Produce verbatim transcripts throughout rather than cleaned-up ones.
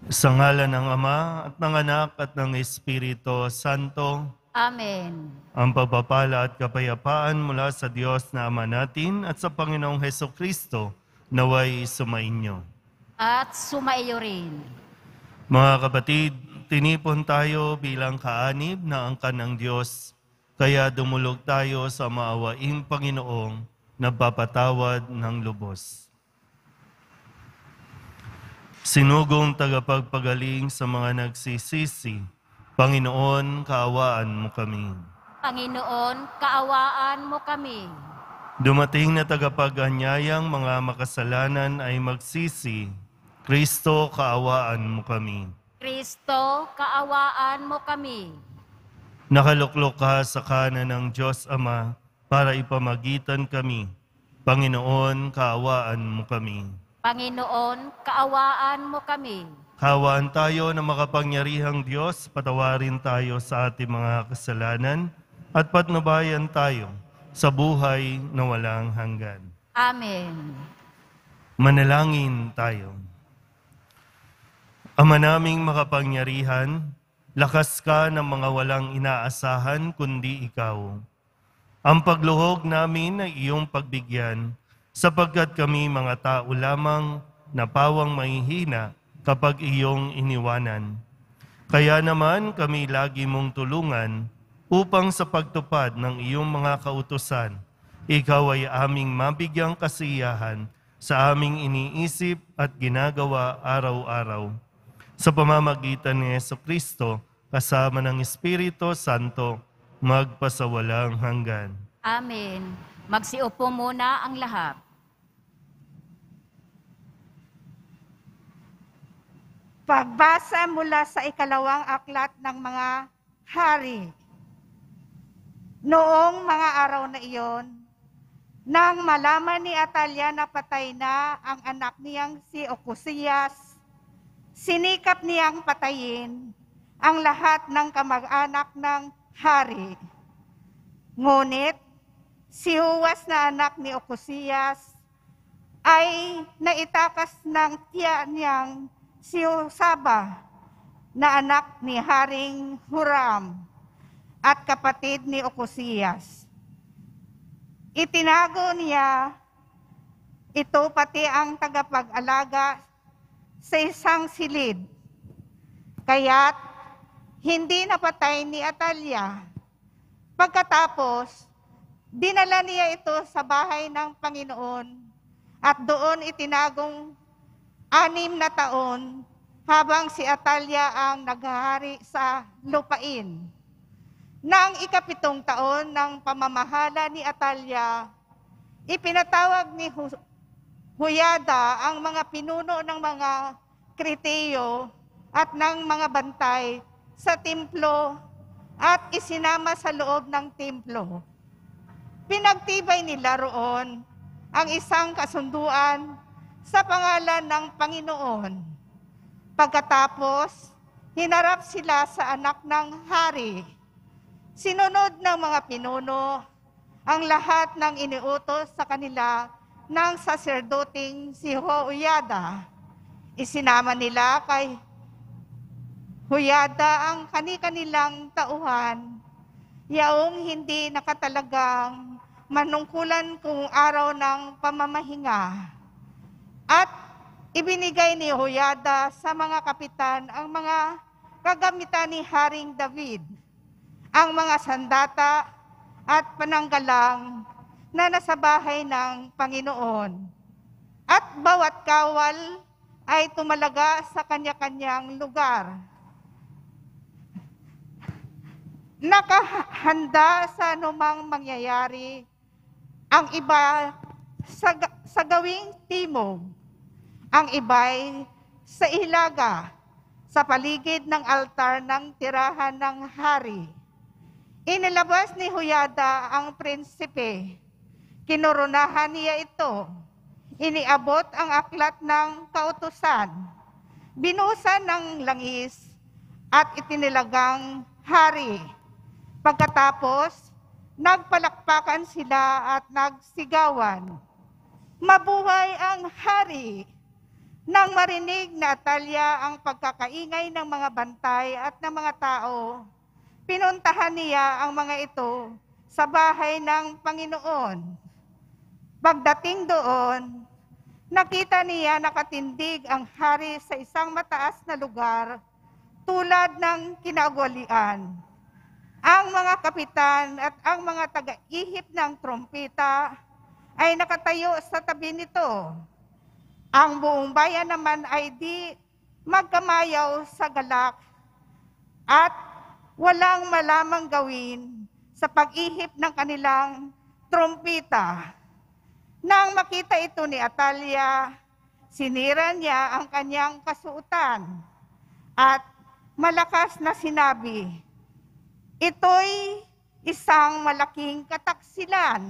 Sa ngalan ng Ama at ng Anak at ng Espiritu Santo, Amen. ang pagpapala at kapayapaan mula sa Diyos na Ama natin at sa Panginoong Hesukristo naway sumainyo. At sumaiyo rin. Mga kapatid, tinipon tayo bilang kaanib na angkan ng Diyos, kaya dumulog tayo sa maawaing Panginoong nagpapatawad ng lubos. Sinugong tagapagpagaling sa mga nagsisisi, Panginoon, kaawaan mo kami. Panginoon, kaawaan mo kami. Dumating na tagapag-anyayang mga makasalanan ay magsisi, Kristo, kaawaan mo kami. Kristo, kaawaan mo kami. Nakaluklok ka sa kanan ng Diyos Ama para ipamagitan kami. Panginoon, kaawaan mo kami. Panginoon, kaawaan mo kami. Kaawaan tayo na makapangyarihang Diyos, patawarin tayo sa ating mga kasalanan at patnubayan tayo sa buhay na walang hanggan. Amen. Manalangin tayo. Ama naming makapangyarihan, lakas ka ng mga walang inaasahan kundi ikaw. Ang pagluhog namin ay iyong pagbigyan, sapagkat kami mga tao lamang na pawang mahihina kapag iyong iniwanan. Kaya naman kami lagi mong tulungan upang sa pagtupad ng iyong mga kautusan, ikaw ay aming mabigyang kasiyahan sa aming iniisip at ginagawa araw-araw. Sa pamamagitan ni Jesucristo, kasama ng Espiritu Santo, magpasawalang hanggan. Amen. Magsiupo muna ang lahat. Pagbasa mula sa ikalawang aklat ng mga hari. Noong mga araw na iyon, nang malaman ni Atalia na patay na ang anak niyang si Ocosias, sinikap niyang patayin ang lahat ng kamag-anak ng hari. Ngunit, si Joas na anak ni Ocosias ay naitakas ng tiya niyang si Josaba na anak ni Haring Huram at kapatid ni Ocosias. Itinago niya ito pati ang tagapag-alaga sa isang silid. Kaya't hindi napatay ni Atalia. Pagkatapos, dinala niya ito sa bahay ng Panginoon at doon itinagong anim na taon habang si Atalia ang naghahari sa lupain. Nang ikapitong taon ng pamamahala ni Atalia, ipinatawag ni Huyada ang mga pinuno ng mga Kriteo at ng mga bantay sa templo at isinama sa loob ng templo. Pinagtibay nila roon ang isang kasunduan sa pangalan ng Panginoon. Pagkatapos, hinarap sila sa anak ng hari. Sinunod ng mga pinuno ang lahat ng iniutos sa kanila ng saserdoting si Huyada. Isinama nila kay Huyada ang kani-kanilang tauhan, yaong hindi nakatalagang manungkulan kung araw ng pamamahinga. At ibinigay ni Huyada sa mga kapitan ang mga kagamitan ni Haring David, ang mga sandata at pananggalang na nasa bahay ng Panginoon. At bawat kawal ay tumalaga sa kanya-kanyang lugar. Nakahanda sa anumang mangyayari, ang iba sa, sa gawing timog, ang iba'y sa ilaga, sa paligid ng altar ng tirahan ng hari. Inilabas ni Huyada ang prinsipe. Kinurunahan niya ito. Iniabot ang aklat ng kautusan. Binusan ng langis at itinilagang hari. Pagkatapos, nagpalakpakan sila at nagsigawan. Mabuhay ang hari! Nang marinig na Atalia ang pagkakaingay ng mga bantay at ng mga tao, pinuntahan niya ang mga ito sa bahay ng Panginoon. Pagdating doon, nakita niya nakatindig ang hari sa isang mataas na lugar tulad ng kinagwalian. Ang mga kapitan at ang mga taga-ihip ng trompeta ay nakatayo sa tabi nito. Ang buong bayan naman ay di magkamayaw sa galak at walang malamang gawin sa pag-ihip ng kanilang trompeta. Nang makita ito ni Atalia, sinira niya ang kanyang kasuotan at malakas na sinabi, "Ito'y isang malaking kataksilan."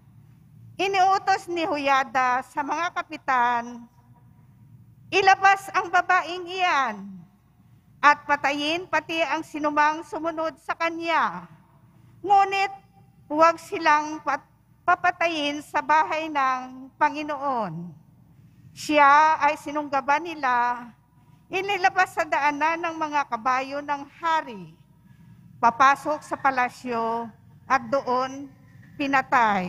Iniutos ni Huyada sa mga kapitan, "Ilabas ang babaeng iyan at patayin pati ang sinumang sumunod sa kanya. Ngunit huwag silang pat- papatayin sa bahay ng Panginoon." Siya ay sinunggaban nila, inilabas sa daanan ng mga kabayo ng hari, papasok sa palasyo at doon pinatay.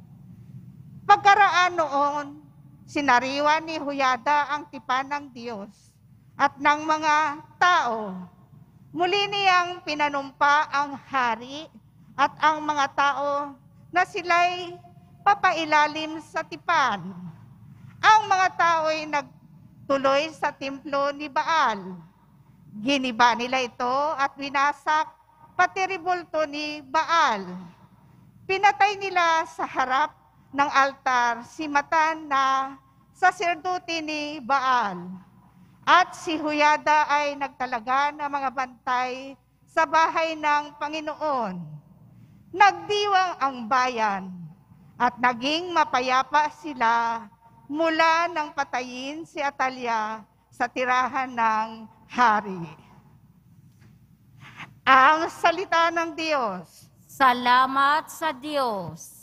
Pagkaraan noon, sinariwa ni Huyada ang tipan ng Diyos at ng mga tao. Muli niyang pinanumpa ang hari at ang mga tao na sila'y papailalim sa tipan. Ang mga tao ay nagtuloy sa templo ni Baal. Giniba nila ito at winasak pati ribulto ni Baal. Pinatay nila sa harap ng altar si Matan na saserdote ni Baal. At si Huyada ay nagtalaga ng mga bantay sa bahay ng Panginoon. Nagdiwang ang bayan at naging mapayapa sila mula nang patayin si Atalia sa tirahan ng hari. Ang salita ng Diyos. Salamat sa Diyos.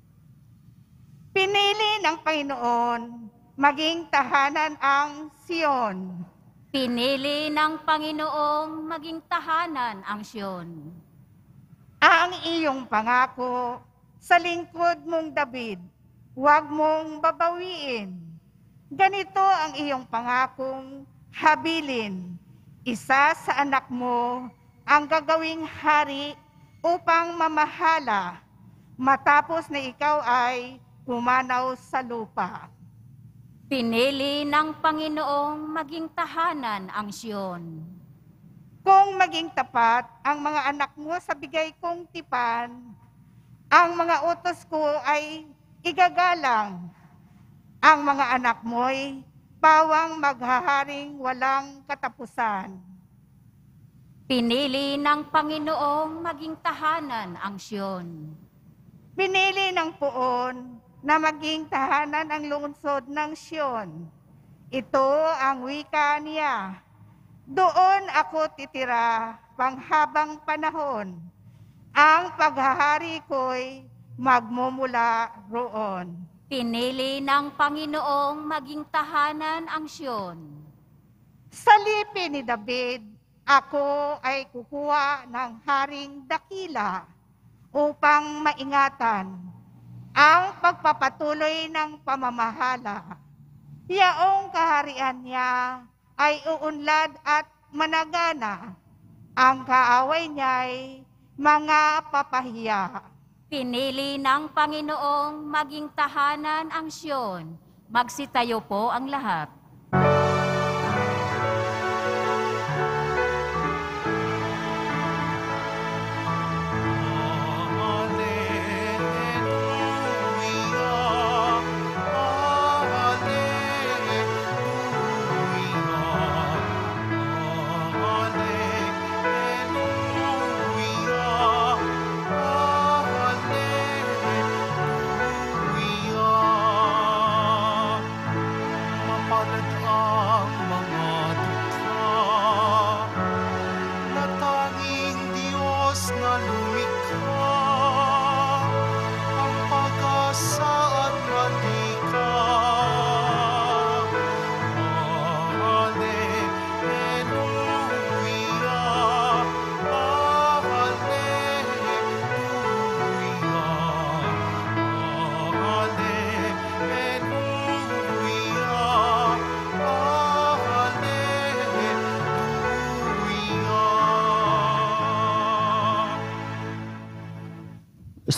Pinili ng Panginoon maging tahanan ang Sion. Pinili ng Panginoong maging tahanan ang Siyon. Ang iyong pangako sa lingkod mong David, huwag mong babawiin. Ganito ang iyong pangakong habilin. Isa sa anak mo ang gagawing hari upang mamahala, matapos na ikaw ay pumanaw sa lupa. Pinili ng Panginoong maging tahanan ang Siyon. Kung maging tapat ang mga anak mo sa bigay kong tipan, ang mga utos ko ay igagalang. Ang mga anak mo'y pawang maghaharing walang katapusan. Pinili ng Panginoong maging tahanan ang Siyon. Pinili ng Poon na maging tahanan ang lungsod ng Sion. Ito ang wika niya. Doon ako titira panghabang panahon. Ang paghahari ko'y magmumula roon. Pinili ng Panginoong maging tahanan ang Siyon. Sa lipi ni David, ako ay kukuha ng haring dakila upang maingatan ang pagpapatuloy ng pamamahala. Yaong kaharian niya ay uunlad at managana. Ang kaaway niya'y mga papahiya. Pinili ng Panginoong maging tahanan ang Siyon. Magsitayo po ang lahat. Pag-asa at manika,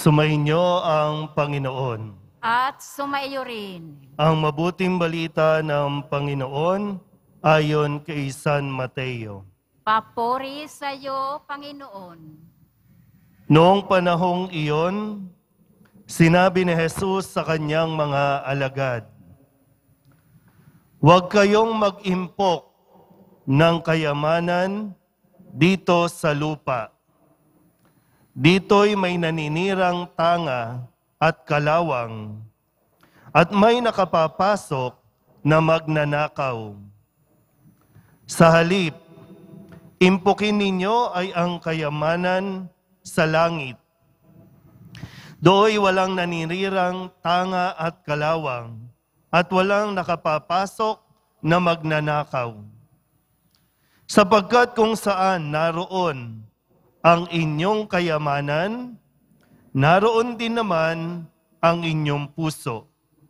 Sumainyo ang Panginoon. At sumaiyo rin. Ang mabuting balita ng Panginoon ayon kay San Mateo. Papuri sa iyo, Panginoon. Noong panahong iyon, sinabi ni Jesus sa kanyang mga alagad, "Huwag kayong mag-impok ng kayamanan dito sa lupa. Dito'y may naninirang tanga at kalawang, at may nakapapasok na magnanakaw. Sa halip, impukin ninyo ay ang kayamanan sa langit. Do'y walang naninirang tanga at kalawang, at walang nakapapasok na magnanakaw. Sapagkat kung saan naroon ang inyong kayamanan, naroon din naman ang inyong puso.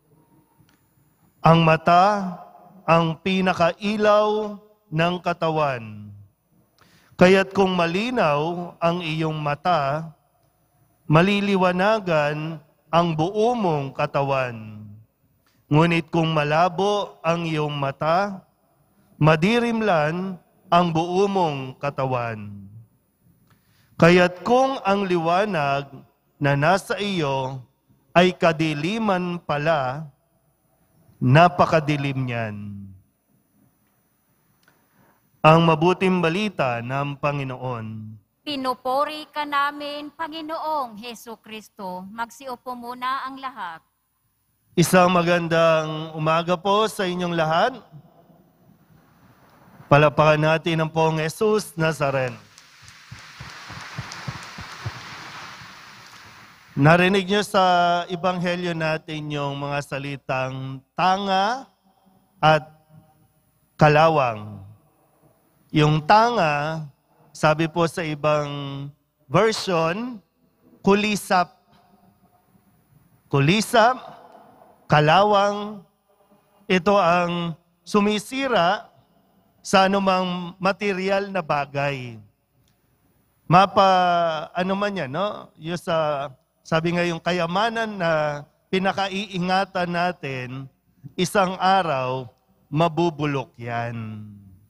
Ang mata, ang pinakailaw ng katawan. Kaya't kung malinaw ang iyong mata, maliliwanagan ang buo mong katawan. Ngunit kung malabo ang iyong mata, madirimlan ang buo mong katawan. Kaya't kung ang liwanag na nasa iyo ay kadiliman pala, napakadilim niyan." Ang mabuting balita ng Panginoon. Pinupuri ka namin, Panginoong Heso Kristo. Magsiupo muna ang lahat. Isang magandang umaga po sa inyong lahat. Palapakan natin ang Poong Jesus Nazaren. Narinig niyo sa Ebanghelyo natin yung mga salitang tanga at kalawang. Yung tanga, sabi po sa ibang version, kulisap. Kulisap, kalawang, ito ang sumisira sa anumang material na bagay. Mapa, ano man yan, no? Yung sa, sabi nga yung kayamanan na pinakaiingatan natin, isang araw, mabubulok yan.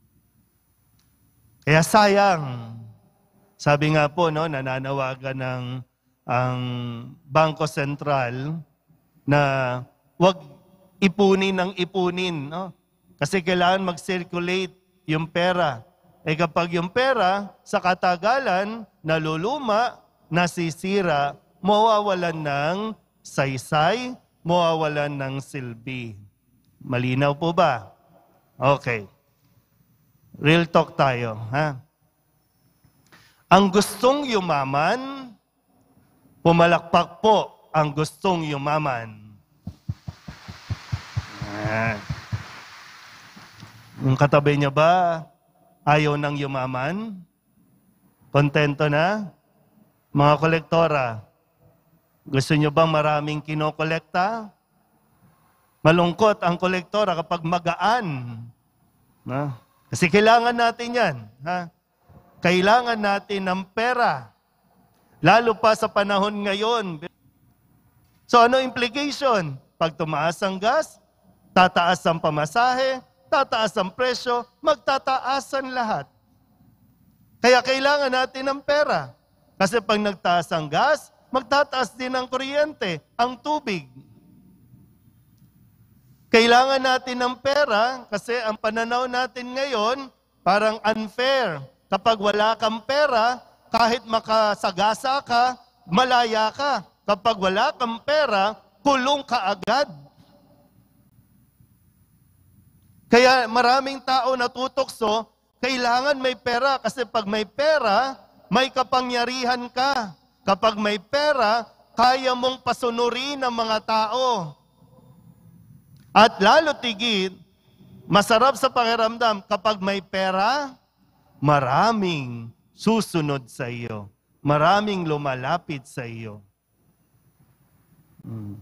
Kaya sayang. Sabi nga po, no, nananawagan ng ang Bangko Sentral na wag ipunin ng ipunin, no? Kasi kailangan mag-circulate yung pera. Eh kapag yung pera sa katagalan naluluma, nasisira, mawawalan ng saysay, mawawalan ng silbi. Malinaw po ba? Okay. Real talk tayo, ha? Ang gustong yumaman, pumalakpak po ang gustong yumaman. Ah. Yung katabi niya ba, ayaw nang yumaman? Kontento na? Mga kolektora, gusto niyo bang maraming kinokolekta? Malungkot ang kolektora kapag magaan. Na? Kasi kailangan natin yan. Ha? Kailangan natin ng pera. Lalo pa sa panahon ngayon. So ano implication? Pag tumaas ang gas, tataas ang pamasahe, tataas ang presyo, magtataasan lahat. Kaya kailangan natin ng pera. Kasi pag nagtaas ang gas, magtataas din ang kuryente, ang tubig. Kailangan natin ng pera kasi ang pananaw natin ngayon parang unfair. Kapag wala kang pera, kahit makasagasa ka, malaya ka. Kapag wala kang pera, kulong ka agad. Kaya maraming tao natutokso, kailangan may pera kasi pag may pera, may kapangyarihan ka. Kapag may pera, kaya mong pasunurin ang mga tao. At lalo tigit, masarap sa pakiramdam, kapag may pera, maraming susunod sa iyo. Maraming lumalapit sa iyo. Hmm.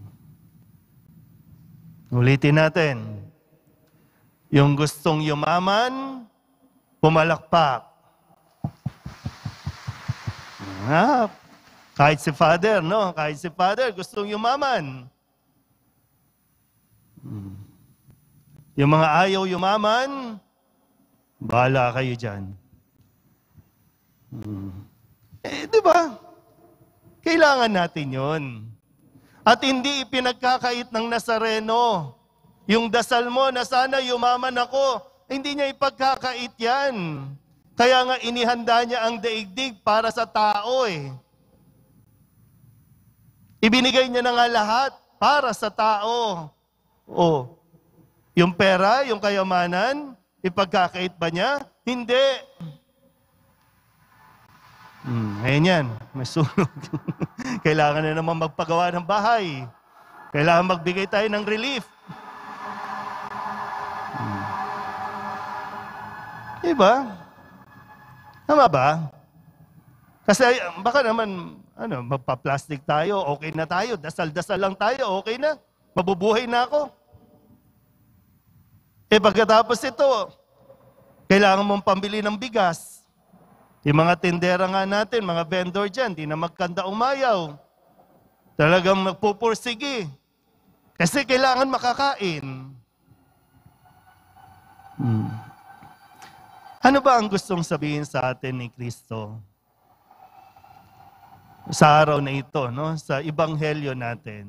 Ulitin natin. Yung gustong yumaman, pumalakpak. Ah, Kahit si Father, no? Kahit si Father, gustong yumaman. Hmm. Yung mga ayaw yumaman, bahala kayo dyan. Hmm. Eh, di ba? Kailangan natin yon. At hindi ipinagkakait ng Nazareno. Yung dasal mo na sana yumaman ako, hindi niya ipagkakait yan. Kaya nga inihanda niya ang daigdig para sa tao eh. Ibinigay niya na nga lahat para sa tao. O, yung pera, yung kayamanan, ipagkakait ba niya? Hindi. Hmm, ngayon yan, may sunog. Kailangan na naman magpagawa ng bahay. Kailangan magbigay tayo ng relief. Hmm. Diba? Tama ba? Kasi baka naman, ano, magpa-plastic tayo, okay na tayo, dasal-dasal lang tayo, okay na, mabubuhay na ako. Eh pagkatapos ito, kailangan mong pambili ng bigas. Yung mga tindera nga natin, mga vendor dyan, di na magkanda umayaw. Talagang magpupursige. Kasi kailangan makakain. Hmm. Ano ba ang gustong sabihin sa atin ni Kristo? Sa araw na ito, no? Sa Ebanghelyo natin.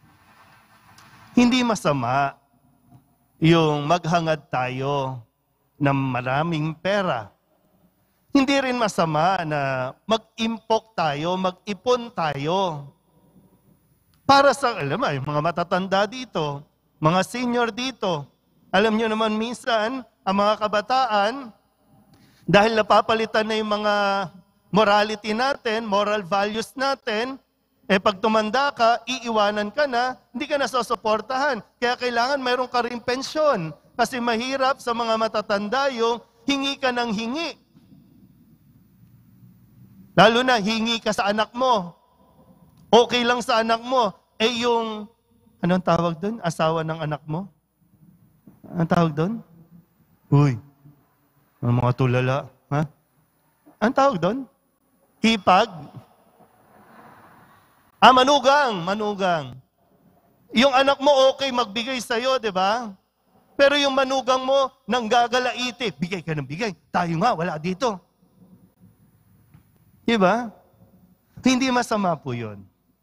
Hindi masama yung maghangad tayo ng maraming pera. Hindi rin masama na mag-impok tayo, mag-ipon tayo. Para sa, alam mo, yung mga matatanda dito, mga senior dito, alam nyo naman minsan, ang mga kabataan, dahil napapalitan na yung mga morality natin, moral values natin, eh pag tumanda ka, iiwanan ka na, hindi ka na susuportahan. Kaya kailangan mayroon ka rin pensyon. Kasi mahirap sa mga matatanda yung hingi ka ng hingi. Lalo na, hingi ka sa anak mo. Okay lang sa anak mo. Eh yung, anong tawag doon? Asawa ng anak mo? Anong tawag doon? Uy, ang mga tulala. Ha? Anong tawag doon? Hipag? Ah, manugang, manugang. Yung anak mo okay magbigay sa'yo, di ba? Pero yung manugang mo, nanggagalaiti, bigay ka ng bigay. Tayo nga, wala dito. Di ba? Hindi masama po yun.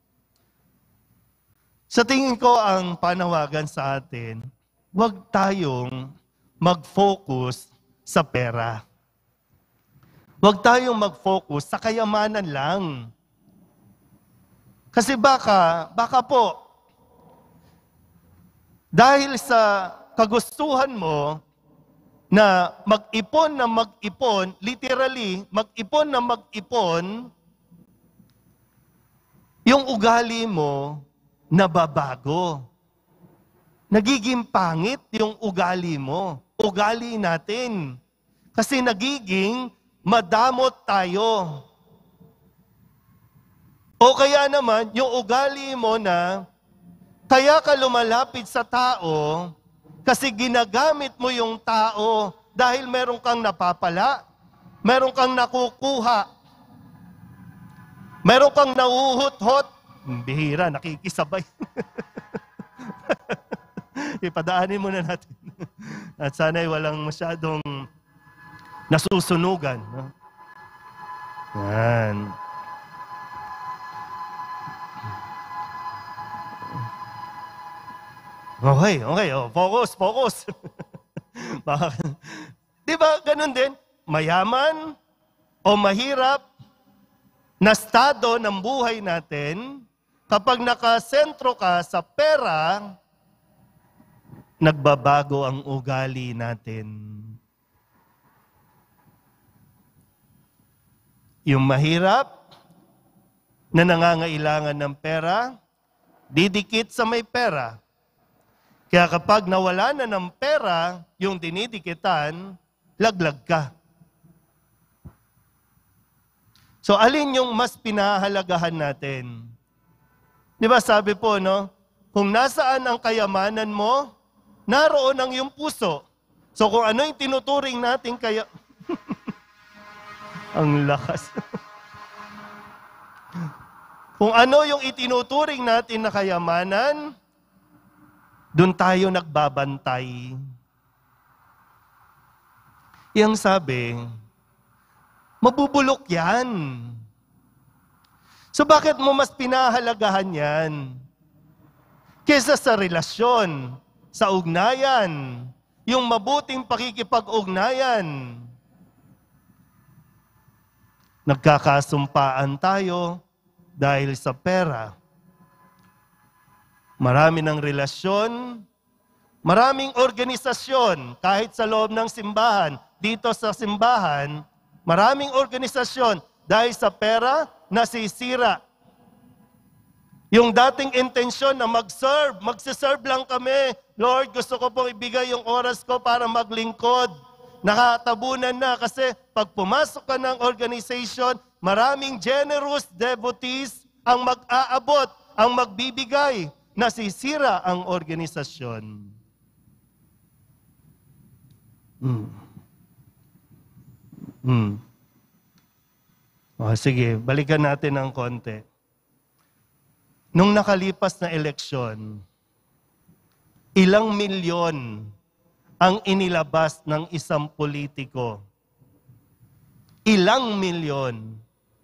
Sa tingin ko, ang panawagan sa atin, huwag tayong mag-focus sa pera. Huwag tayong mag-focus sa kayamanan lang. Kasi baka, baka po, dahil sa kagustuhan mo na mag-ipon na mag-ipon, literally, mag-ipon na mag-ipon, yung ugali mo nababago. Nagiging pangit yung ugali mo. Ugali natin. Kasi nagiging madamot tayo. O kaya naman, yung ugali mo na kaya ka lumalapit sa tao kasi ginagamit mo yung tao dahil meron kang napapala, meron kang nakukuha, meron kang nauhut-hot, bihira, nakikisabay. Ipadaanin muna natin. At sana'y walang masyadong nasusunugan. No? Yan. Okay, okay. Oh, focus, focus. Di ba, ganun din? Mayaman o mahirap na estado ng buhay natin, kapag nakasentro ka sa pera, nagbabago ang ugali natin. Yung mahirap na nangangailangan ng pera, didikit sa may pera. Kaya kapag nawala na ng pera, yung dinidikitan, laglag ka. So alin yung mas pinahalagahan natin? Di ba sabi po, no? Kung nasaan ang kayamanan mo, naroon ang iyong puso. So kung ano yung tinuturing natin kaya... Ang lakas. Kung ano yung itinuturing natin na kayamanan, doon tayo nagbabantay. Yang sabi, mabubulok yan. So bakit mo mas pinahalagahan yan? Kesa sa relasyon, sa ugnayan, yung mabuting pakikipag-ugnayan. Nagkakasumpaan tayo dahil sa pera. Marami ng relasyon, maraming organisasyon, kahit sa loob ng simbahan, dito sa simbahan, maraming organisasyon dahil sa pera, nasisira. Yung dating intensyon na mag-serve, magsiserve lang kami. Lord, gusto ko pong ibigay yung oras ko para maglingkod. Nakatabunan na kasi pag pumasok ka ng organization, maraming generous devotees ang mag-aabot, ang magbibigay. Nasisira ang organisasyon. Hmm. Hmm. O, sige, balikan natin ng konti. Nung nakalipas na eleksyon, ilang milyon ang inilabas ng isang politiko. Ilang milyon.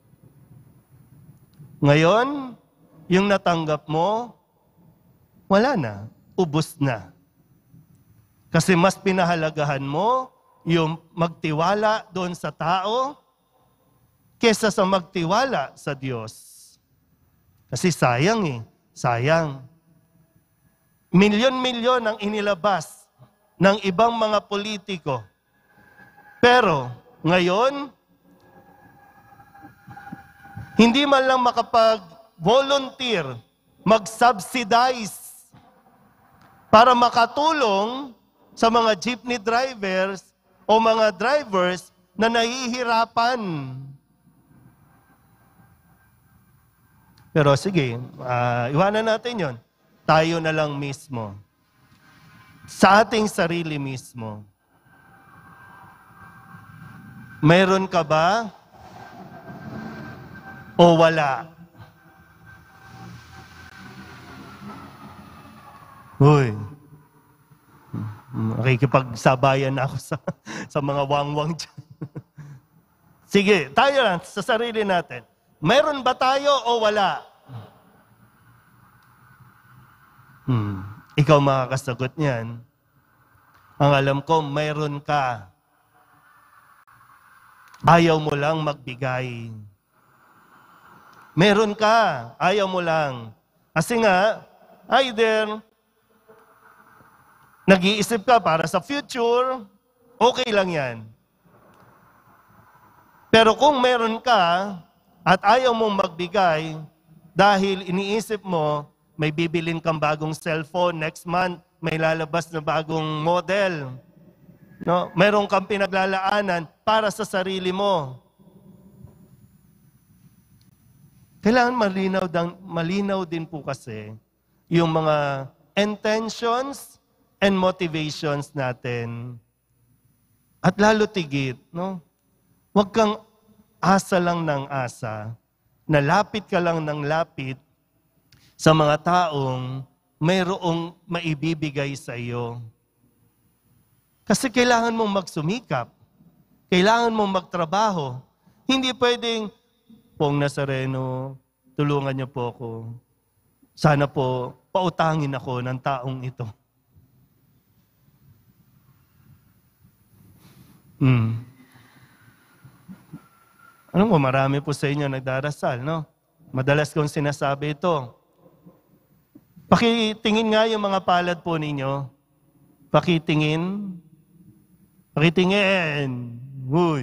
Ngayon, yung natanggap mo, wala na, ubos na. Kasi mas pinahalagahan mo yung magtiwala doon sa tao kesa sa magtiwala sa Diyos. Kasi sayang eh, sayang. Milyon-milyon ang inilabas ng ibang mga politiko. Pero ngayon, hindi man lang makapag-volunteer, mag-subsidize para makatulong sa mga jeepney drivers o mga drivers na nahihirapan. Pero sige, uh, iwanan natin yon. Tayo na lang mismo. Sa ating sarili mismo. Meron ka ba o wala? Uy, makikipagsabayan ako sa, sa mga wangwang dyan. Sige, tayo lang sa sarili natin. Meron ba tayo o wala? Hmm, ikaw makakasagot niyan. Ang alam ko, meron ka. Ayaw mo lang magbigay. Meron ka, ayaw mo lang. Kasi nga, either nag-iisip ka para sa future, okay lang yan. Pero kung meron ka at ayaw mong magbigay dahil iniisip mo, may bibilin kang bagong cellphone next month, may lalabas na bagong model. No? Meron kang pinaglalaanan para sa sarili mo. Kailangan malinaw, malinaw din po kasi yung mga intentions and motivations natin. At lalo tigit, no? Huwag kang asa lang ng asa, nalapit ka lang ng lapit sa mga taong mayroong maibibigay sa iyo. Kasi kailangan mong magsumikap, kailangan mong magtrabaho. Hindi pwedeng, Pong Nazareno, tulungan niyo po ako. Sana po, pautangin ako ng taong ito. Hmm. Alam mo, marami po sa inyo nagdarasal, no? Madalas kong sinasabi ito. Pakitingin nga yung mga palad po ninyo. Pakitingin. Pakitingin. Uy.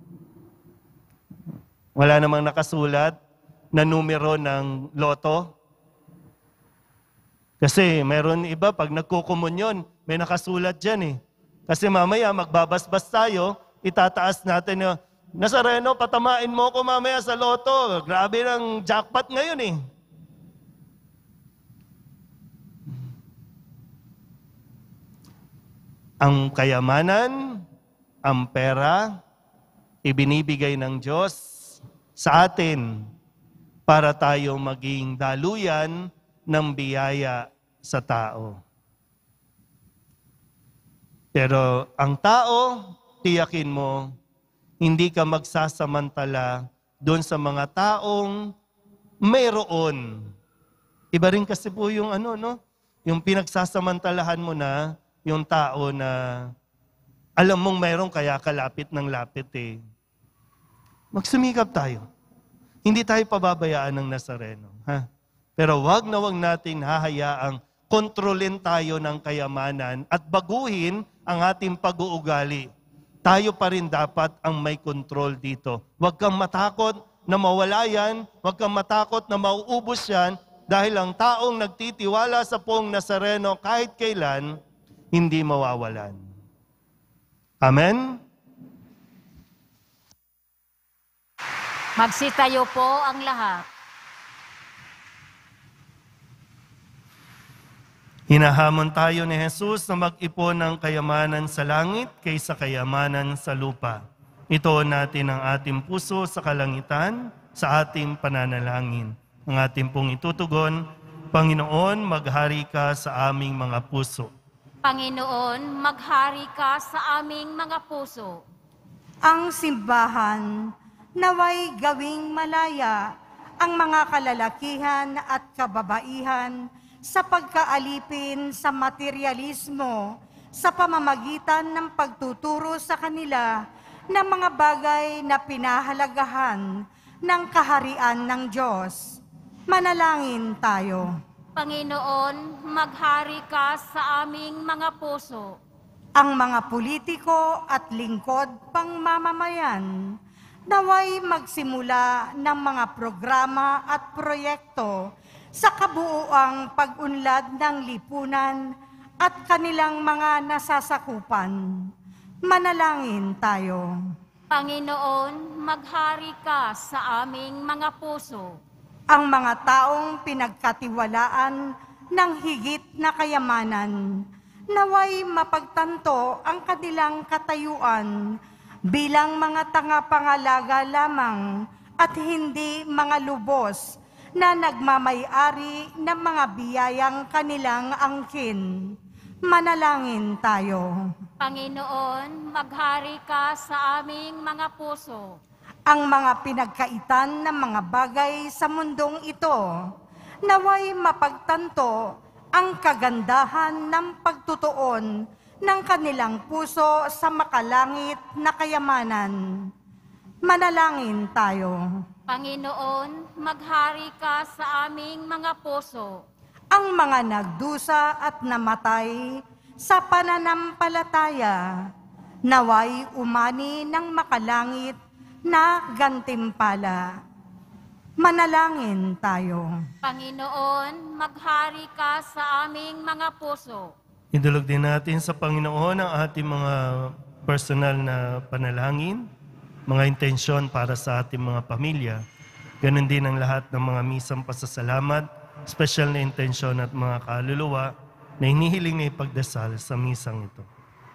Wala namang nakasulat na numero ng loto. Kasi meron iba, pag nagkukumunyon, may nakasulat dyan eh. Kasi mamaya magbabasbas tayo, itataas natin yung, Nazareno, patamain mo ko mamaya sa loto. Grabe ng jackpot ngayon eh. Ang kayamanan, ang pera, ibinibigay ng Diyos sa atin para tayo maging daluyan ng biyaya sa tao. Pero ang tao, tiyakin mo, hindi ka magsasamantala doon sa mga taong mayroon. Iba rin kasi po yung ano, no? Yung pinagsasamantalahan mo na yung tao na alam mong mayroon kaya kalapit ng lapit eh. Magsumikap tayo. Hindi tayo pababayaan ng Nazareno. Ha? Pero wag na wag natin hahayaang kontrolin tayo ng kayamanan at baguhin ang ating pag-uugali. Tayo pa rin dapat ang may control dito. Huwag kang matakot na mawala yan. Huwag kang matakot na mauubos yan dahil ang taong nagtitiwala sa Poong Nazareno kahit kailan, hindi mawawalan. Amen? Magsitayo po ang lahat. Hinahamon tayo ni Jesus na mag-ipon ng kayamanan sa langit kaysa kayamanan sa lupa. Itoon natin ang ating puso sa kalangitan, sa ating pananalangin. Ang ating pong itutugon, Panginoon, maghari ka sa aming mga puso. Panginoon, maghari ka sa aming mga puso. Ang simbahan, naway gawing malaya ang mga kalalakihan at kababaihan sa pagkaalipin sa materialismo sa pamamagitan ng pagtuturo sa kanila ng mga bagay na pinahalagahan ng kaharian ng Diyos. Manalangin tayo. Panginoon, maghari ka sa aming mga puso. Ang mga politiko at lingkod pangmamamayan, naway magsimula ng mga programa at proyekto sa kabuuang pag-unlad ng lipunan at kanilang mga nasasakupan. Manalangin tayo. Panginoon, maghari ka sa aming mga puso. Ang mga taong pinagkatiwalaan ng higit na kayamanan, naway mapagtanto ang kanilang katayuan bilang mga tanga-pangalaga lamang at hindi mga lubos na nagmamay-ari ng mga biyayang kanilang angkin. Manalangin tayo. Panginoon, maghari ka sa aming mga puso. Ang mga pinagkaitan ng mga bagay sa mundong ito, naway mapagtanto ang kagandahan ng pagtutuon ng kanilang puso sa makalangit na kayamanan. Manalangin tayo. Panginoon, maghari ka sa aming mga puso. Ang mga nagdusa at namatay sa pananampalataya, naway umani ng makalangit na gantimpala. Manalangin tayo. Panginoon, maghari ka sa aming mga puso. Idulog din natin sa Panginoon ang ating mga personal na panalangin, mga intensyon para sa ating mga pamilya. Ganon din ang lahat ng mga misang pasasalamat, special na intensyon at mga kaluluwa na hinihiling na ipagdasal sa misang ito.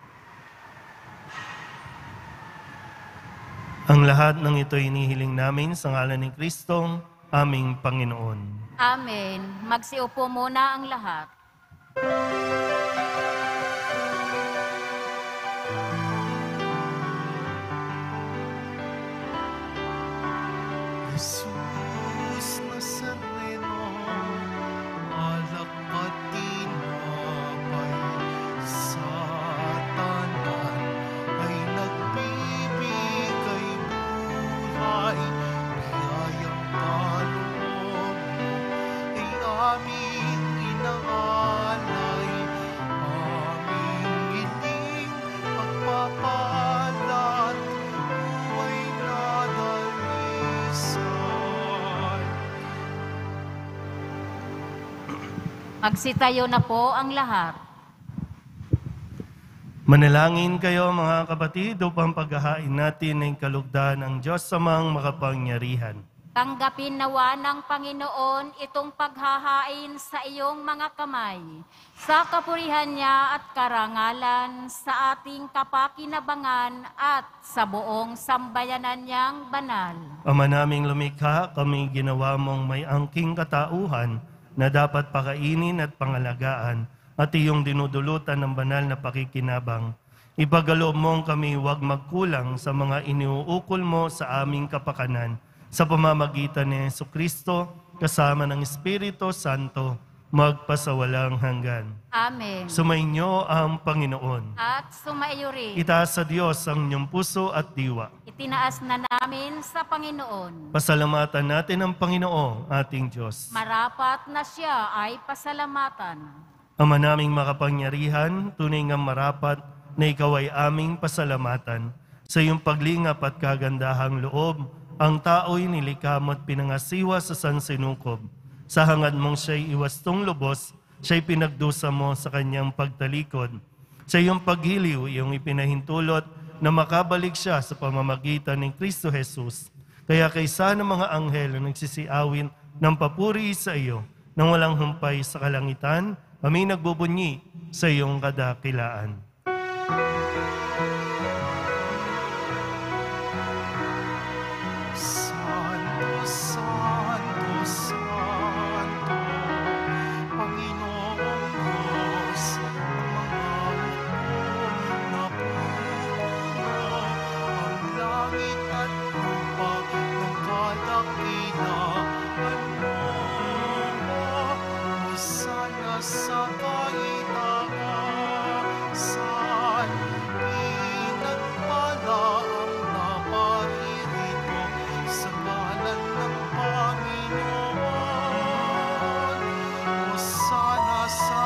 Ang lahat ng ito hinihiling namin sa ngalan ni Kristong aming Panginoon. Amen. Magsiupo muna ang lahat. Jesus Nazareno, alak at tinapay sa tanan ay nagbibigay buhay. Biyayang kaloob mo ay aming inaalay, aming giling pagpapalat, buhay na dalisay. Magsitayo na po ang lahat. Manalangin kayo mga kapatid upang paghahain natin ng kalugdan ng Diyos sa mga makapangyarihan. Tanggapin nawa ng Panginoon itong paghahain sa iyong mga kamay, sa kapurihan niya at karangalan, sa ating kapakinabangan at sa buong sambayanan niyang banal. Ama naming lumikha, kami ginawa mong may angking katauhan na dapat pakainin at pangalagaan at iyong dinudulutan ng banal na pakikinabang. Ipagkaloob mong kami huwag magkulang sa mga iniuukol mo sa aming kapakanan sa pamamagitan ni Jesucristo kasama ng Espiritu Santo magpasawalang hanggan. Amen. Sumainyo ang Panginoon. At sumaiyo rin. Itaas sa Diyos ang inyong puso at diwa. Itinaas na namin sa Panginoon. Pasalamatan natin ang Panginoong ating Diyos. Marapat na siya ay pasalamatan. Ama naming makapangyarihan, tunay nga marapat na ikaw ay aming pasalamatan. Sa iyong paglingap at kagandahang loob, ang tao'y nilikha mo at pinangasiwa sa sansinukob. Sa hangad mong siya'y iwastong lubos, siya'y pinagdusa mo sa kanyang pagtalikod. Sa iyong paghiliw, iyong ipinahintulot na makabalik siya sa pamamagitan ng Kristo Jesus. Kaya kaysa ng mga anghel na nagsisiawin ng papuri sa iyo, nang walang humpay sa kalangitan, kami nagbubunyi sa iyong kadakilaan. Santo, Santo, Santo, Panginoong Diyos, ang mga napupuno ang langit at lupa ng kadakilaan mo. Hosana sa kaitaasan, pinagpala ang naparirito sa ngalan ng Panginoon. Hosana sa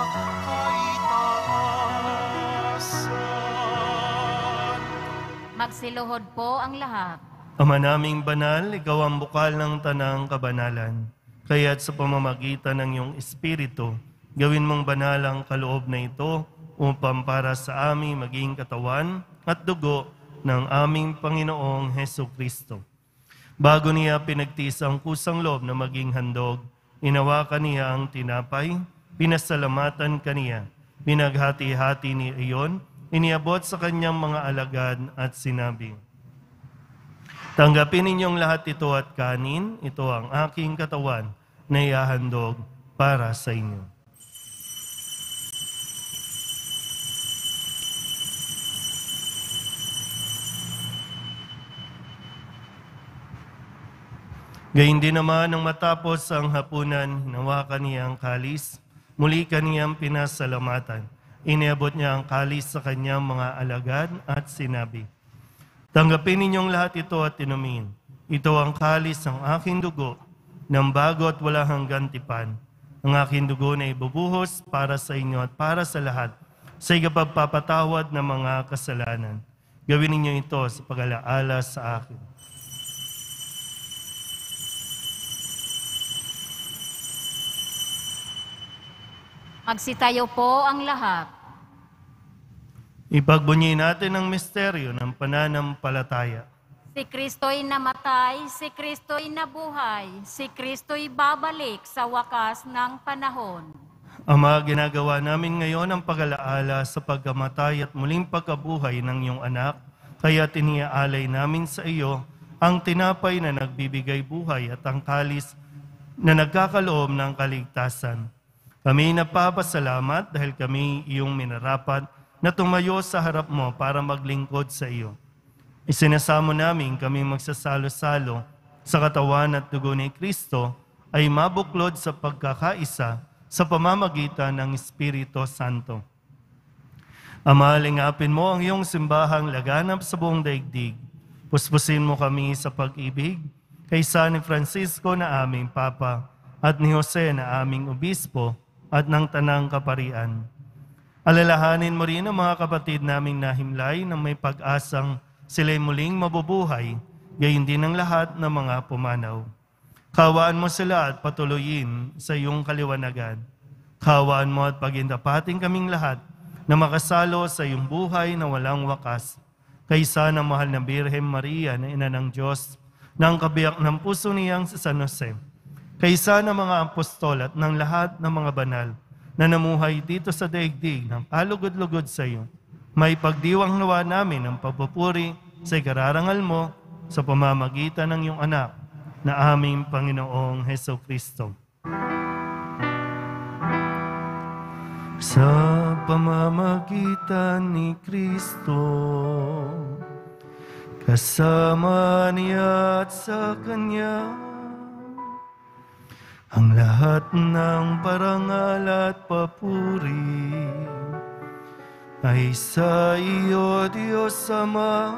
kaitaasan. Magsiluhod po ang lahat. Ama naming banal, ikaw ang bukal ng tanang kabanalan. Kaya't sa pamamagitan ng iyong Espiritu, gawin mong banal ang kaloob na ito upang para sa aming maging katawan at dugo ng aming Panginoong Heso Kristo. Bago niya pinagtiis ang kusang loob na maging handog, inawakan niya ang tinapay, pinasalamatan kaniya, pinaghati-hati niya iyon, iniabot sa kanyang mga alagad at sinabi, tanggapin ninyong lahat ito at kanin, ito ang aking katawan na ihahandog para sa inyo. Gayun din naman nang matapos ang hapunan, hinawakan niya ang kalis, muli kaniyang pinasalamatan. Iniabot niya ang kalis sa kanyang mga alagad at sinabi, tanggapin ninyong lahat ito at inumin. Ito ang kalis ng aking dugo, ng bago at wala hanggang tipan. Ang aking dugo na ibubuhos para sa inyo at para sa lahat, sa ikapagpapatawad ng mga kasalanan. Gawin ninyo ito sa pag-alaala sa akin. Magsitayo po ang lahat. Ipagbunyi natin ang misteryo ng pananampalataya. Si Kristo'y namatay, si Kristo'y nabuhay, si Kristo'y babalik sa wakas ng panahon. Ama, ginagawa namin ngayon ang pag-alaala sa pagkamatay at muling pagkabuhay ng iyong anak, kaya tiniaalay namin sa iyo ang tinapay na nagbibigay buhay at ang kalis na nagkakaloob ng kaligtasan. Kami nagpapasalamat dahil kami iyong minarapat na tumayo sa harap mo para maglingkod sa iyo. Isinasamo namin kami magsasalo-salo sa katawan at dugo ni Kristo ay mabuklod sa pagkakaisa sa pamamagitan ng Espiritu Santo. Ama, lingapin mo ang iyong simbahang laganap sa buong daigdig. Puspusin mo kami sa pag-ibig kaysa ni Francisco na aming Papa at ni Jose na aming Obispo at ng Tanang Kaparian. Alalahanin mo rin ang mga kapatid naming nahimlay na may pag-asang sila'y muling mabubuhay, gayon din ang lahat ng mga pumanaw. Kawaan mo sila at patuloyin sa iyong kaliwanagan. Kawaan mo at pagindapating kaming lahat na makasalo sa iyong buhay na walang wakas. Kaysa ng mahal na Birhen Maria na Ina ng Diyos, ng kabiyak ng puso niyang si San Jose, kaysa ng mga apostol at ng lahat ng mga banal na namuhay dito sa daigdig ng kalugod-lugod sa iyo, may pagdiwang nawa namin ang pagpupuri sa ikararangal mo sa pamamagitan ng iyong anak na aming Panginoong Heso Kristo. Sa pamamagitan ni Kristo, kasama niya at sa Kanya, ang lahat ng parangal at papuri ay sa iyo, Diyos Ama,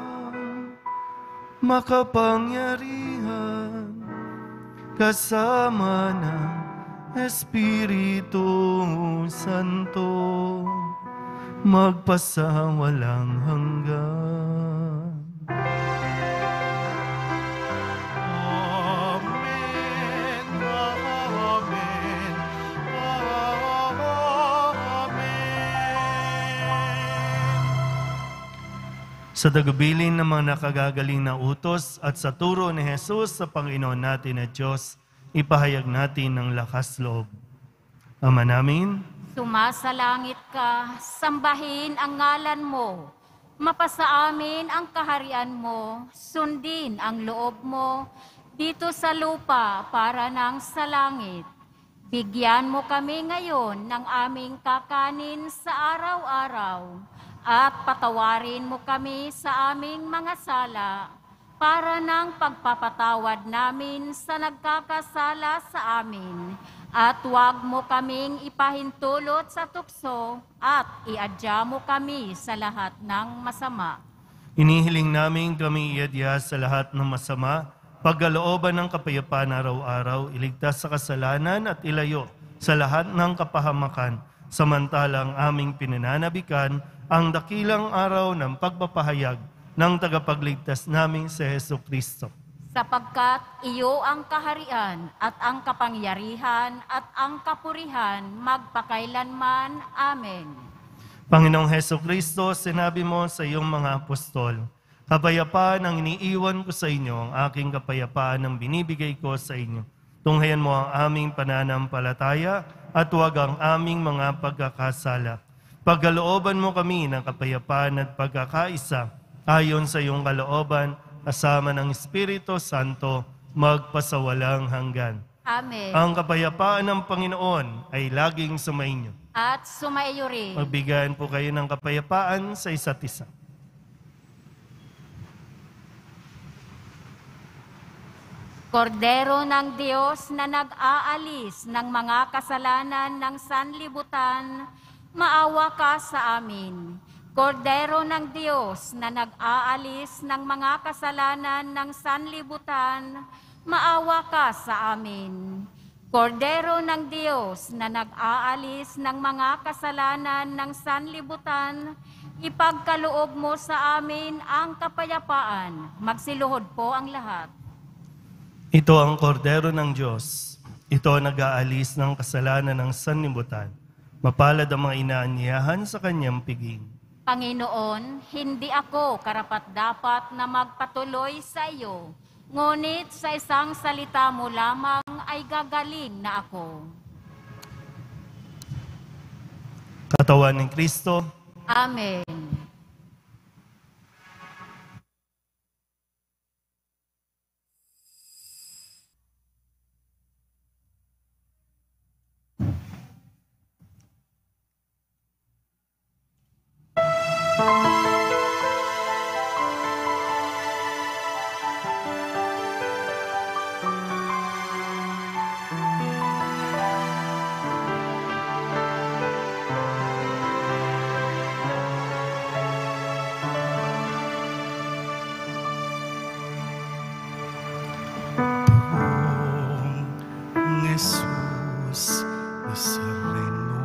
makapangyarihan, kasama ng Espiritu Santo, magpasawalang hanggan. Amen, amen, amen. Sa tagubilin ng mga nakagagaling na utos at sa turo ni Jesus sa Panginoon natin at Diyos, ipahayag natin ng lakas loob. Ama namin, Sumasalangit ka, sambahin ang ngalan mo. Mapasa amin ang kaharian mo, sundin ang loob mo, dito sa lupa para nang sa langit. Bigyan mo kami ngayon ng aming kakanin sa araw-araw, at patawarin mo kami sa aming mga sala, para ng pagpapatawad namin sa nagkakasala sa amin. At huwag mo kaming ipahintulot sa tukso at iadya mo kami sa lahat ng masama. inihiling namin kami iadya sa lahat ng masama, pagkalooban ng kapayapaan araw-araw, iligtas sa kasalanan at ilayo sa lahat ng kapahamakan, samantalang aming pinananabikan ang dakilang araw ng pagpapahayag ng tagapagligtas naming si Heso Kristo. Sapagkat iyo ang kaharian at ang kapangyarihan at ang kapurihan magpakailanman. Amen. Panginoong Heso Kristo, sinabi mo sa iyong mga apostol, kapayapaan ang iniiwan ko sa inyo, ang aking kapayapaan ang binibigay ko sa inyo. Tunghayan mo ang aming pananampalataya at huwag ang aming mga pagkakasala. Pagkalooban mo kami ng kapayapaan at pagkakaisa, ayon sa iyong kalooban, kasama ng Espiritu Santo, magpasawalang hanggan. Amen. Ang kapayapaan ng Panginoon ay laging sumainyo. At sumaiyo rin. Magbigayan po kayo ng kapayapaan sa isa't isa. Kordero ng Diyos na nag-aalis ng mga kasalanan ng sanlibutan, maawa ka sa amin. Kordero ng Diyos na nag-aalis ng mga kasalanan ng sanlibutan, maawa ka sa amin. Kordero ng Diyos na nag-aalis ng mga kasalanan ng sanlibutan, ipagkaloob mo sa amin ang kapayapaan. Magsiluhod po ang lahat. Ito ang kordero ng Diyos. Ito ang nag-aalis ng kasalanan ng sanlibutan. Mapalad ang mga inaanyayahan sa kanyang piging. Panginoon, hindi ako karapat-dapat na magpatuloy sa iyo, ngunit sa isang salita mo lamang ay gagaling na ako. Katawan ng Kristo, Amen. Poong Jesus Nazareno,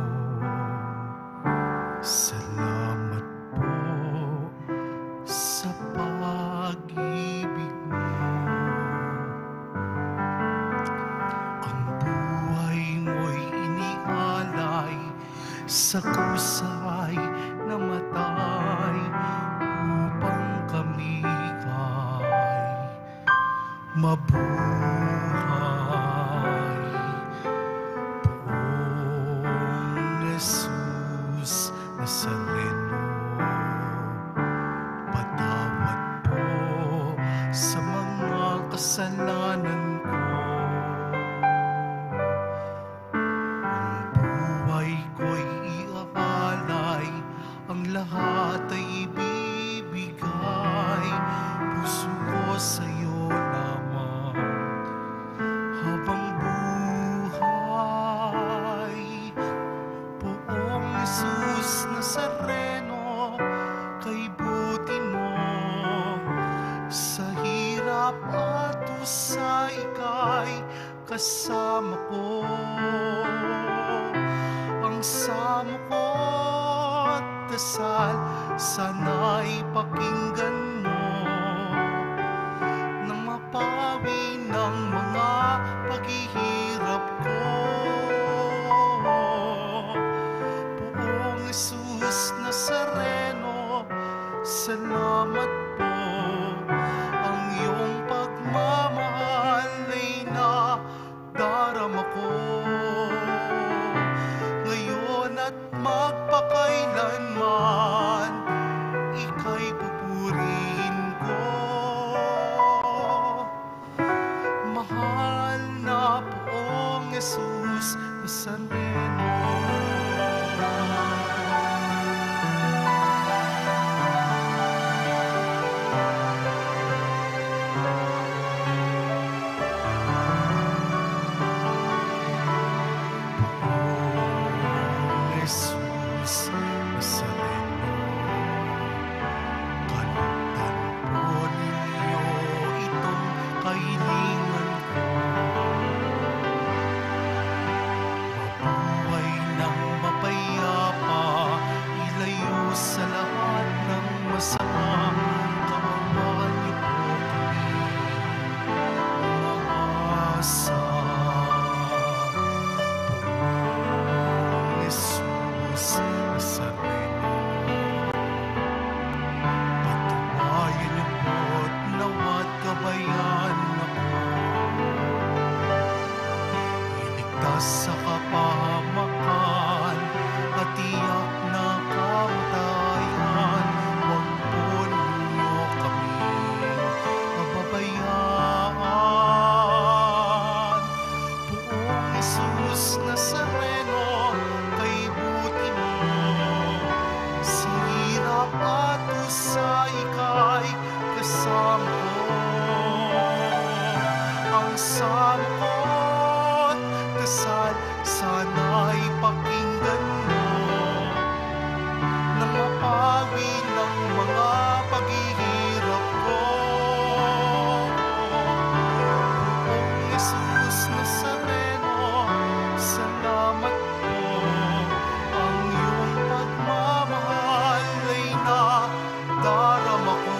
salamat po sa pag-ibig mo. Ang buhay mo'y inialay sa kusay na matay upang kami kay mabuhay. Poong Jesus Nazareno, patawad po sa mga kasalanan ko. Ang buhay ko'y iaalay, ang lahat ay ibibigay. Puso ko sa'yo lamang habang buhay. Poong Jesus Nazareno, kay buti mo sa hirap at usay kay kasama ko. Ang samo ko't dasal, sana'y pakinggan mo nang mapawi ng mga paghihirap ko. Poong Jesus Nazareno, salamat po. Ang iyong pagmamahal ay nadarama ko. Ngayon at magpakailanman, ika'y pupurihin ko. Mahal na Poong Jesus Nazareno. Jesus Nazareno, kalutan po ninyo itong kahilingan ko. Mabuhay ng mapayapa, ilayo sa lahat ng masama. Kaawaan niyo po kami, umaasa. Jesus Nazareno, patunayan niyo po't nawat gabayan ako. Iligtas sa kapahamakan at tiyak na kamatayan. Huwag po ninyo kaming pababayaan. Poong Jesus Nazareno, kay buti mo sa hirap at usay kay kasama ko. Ang samo ko't dasal, sana'y pakinggan mo nang mapawi ng mga paghihirap ko. Poong Jesus Nazareno, salamat po. Ang iyong pagmamahal ay nadarama ko.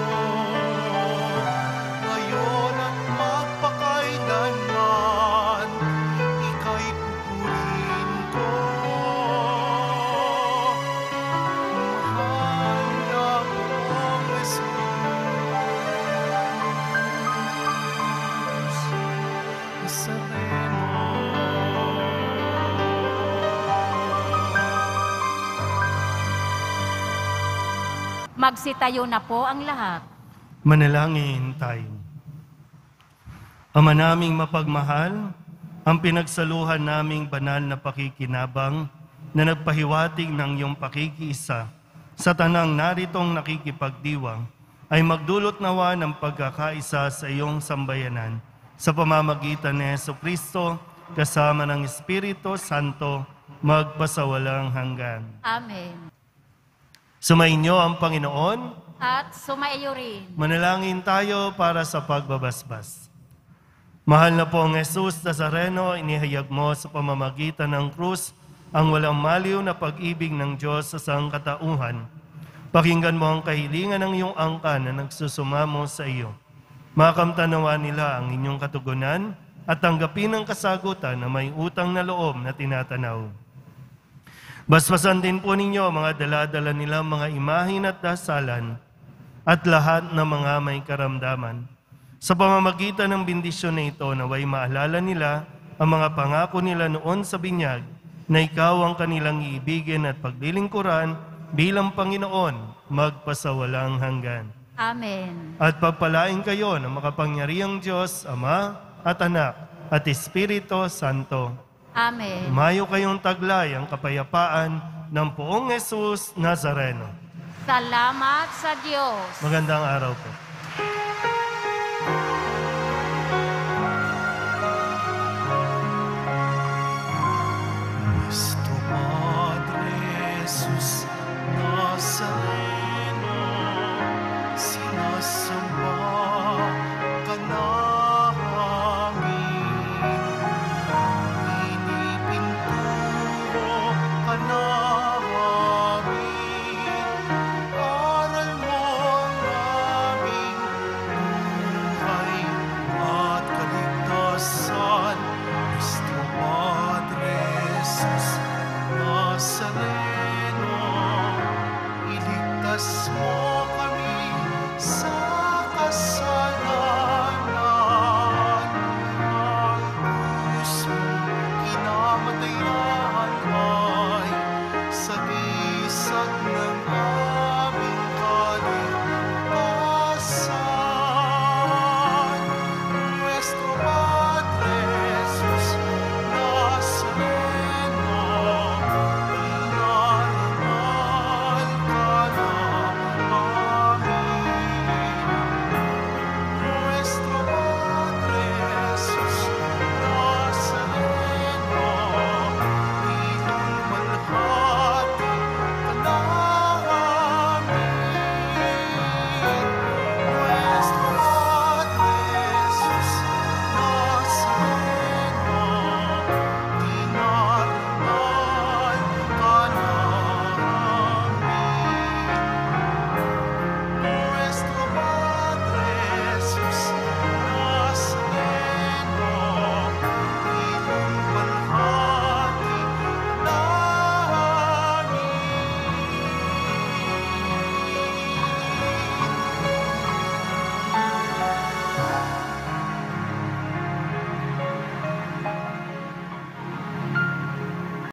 Ngayon at magpakailanman, ika'y pupurihin ko. Mahal na Poong Jesus Nazareno. Magsitayo na po ang lahat. Manalangin tayo. Ama naming mapagmahal, ang pinagsaluhan naming banal na pakikinabang na nagpahiwatig ng iyong pakikiisa sa tanang naritong nakikipagdiwang ay magdulot nawa ng pagkakaisa sa iyong sambayanan sa pamamagitan ni Jesucristo kasama ng Espiritu Santo magpasawalang hanggan. Amen. Sumainyo ang Panginoon. At sumaiyo rin. Manalangin tayo para sa pagbabasbas. Mahal na Poong Jesus Nazareno, inihayag mo sa pamamagitan ng krus ang walang maliw na pag-ibig ng Diyos sa sangkatauhan. Pakinggan mo ang kahilingan ng iyong angkan na nagsusumamo sa iyo. Makamtanawa nila ang inyong katugunan at tanggapin ang kasagutan na may utang na loob na tinatanaw. Basbasan din po ninyo mga dala-dala nilang mga imahin at dasalan at lahat ng mga may karamdaman. Sa pamamagitan ng bendisyon na ito, naway maalala nila ang mga pangako nila noon sa binyag na ikaw ang kanilang iibigin at paglilingkuran bilang Panginoon magpasawalang hanggan. Amen. At pagpalain kayo ng makapangyarihang Diyos, Ama at Anak at Espiritu Santo. Amen. Umayo kayong taglay ang kapayapaan ng Poong Jesus Nazareno. Salamat sa Diyos. Magandang araw po.